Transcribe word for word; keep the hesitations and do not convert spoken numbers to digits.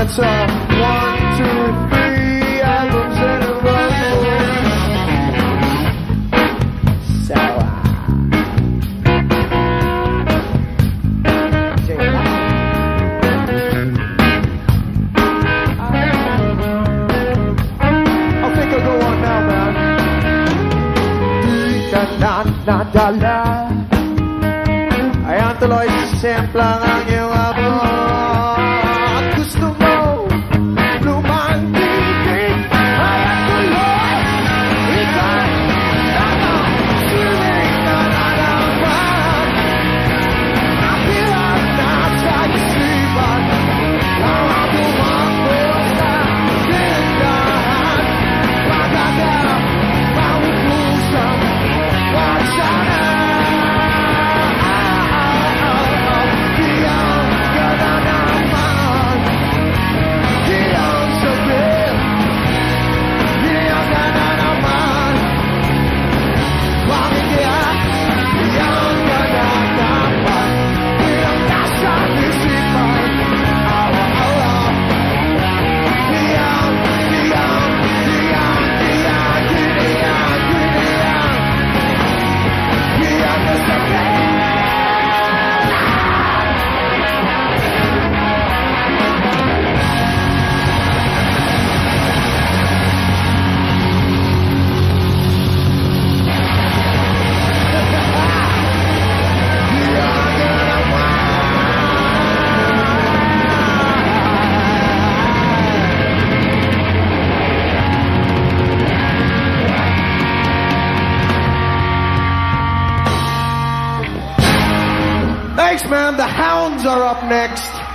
it's a one, two, three albums in a row. Sour. I think I'll go on now, man. Da da da da. Ayan tuloy, semplang ang iyong amor. Gusto mo lumantigin. Ayan tuloy, ikaw ano, siling na nalaman. Napilat na sa isipan. Ang tumakbo sa tindahan. Pagkakap, maupusan. Wag sana. Thanks, man. The Hounds are up next.